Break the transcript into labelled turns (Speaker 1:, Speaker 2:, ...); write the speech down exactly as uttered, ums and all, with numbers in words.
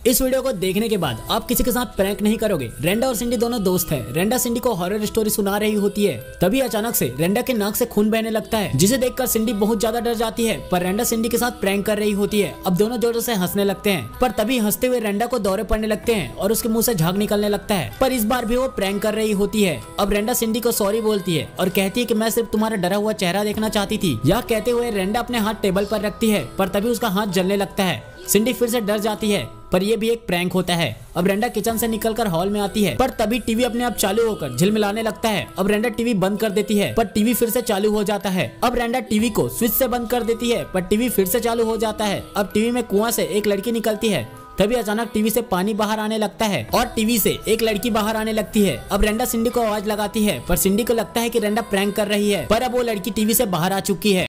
Speaker 1: इस वीडियो को देखने के बाद आप किसी के साथ प्रैंक नहीं करोगे। रेंडा और सिंडी दोनों दोस्त हैं। रेंडा सिंडी को हॉरर स्टोरी सुना रही होती है, तभी अचानक से रेंडा के नाक से खून बहने लगता है, जिसे देखकर सिंडी बहुत ज्यादा डर जाती है। पर रेंडा सिंडी के साथ प्रैंक कर रही होती है। अब दोनों जोरों से हंसने लगते हैं, पर तभी हंसते हुए रेंडा को दौरे पड़ने लगते हैं और उसके मुंह से झाग निकलने लगता है। पर इस बार भी वो प्रैंक कर रही होती है। अब रेंडा सिंडी को सॉरी बोलती है और कहती है कि मैं सिर्फ तुम्हारा डरा हुआ चेहरा देखना चाहती थी। यह कहते हुए रेंडा अपने हाथ टेबल पर रखती है, पर तभी उसका हाथ जलने लगता है। सिंडी फिर से डर जाती है, पर यह भी एक प्रैंक होता है। अब रेंडा किचन से निकलकर हॉल में आती है, पर तभी टीवी अपने आप चालू होकर झिलमिलाने लगता है। अब रेंडा टीवी बंद कर देती है, पर टीवी फिर से चालू हो जाता है। अब रेंडा टीवी को स्विच से बंद कर देती है, पर टीवी फिर से चालू हो जाता है। अब टीवी में कुआं से एक लड़की निकलती है, तभी अचानक टीवी से पानी बाहर आने लगता है और टीवी से एक लड़की बाहर आने लगती है। अब रेंडा सिंडी को आवाज लगाती है, पर सिंडी को लगता है कि रेंडा प्रैंक कर रही है, पर अब वो लड़की टीवी से बाहर आ चुकी है।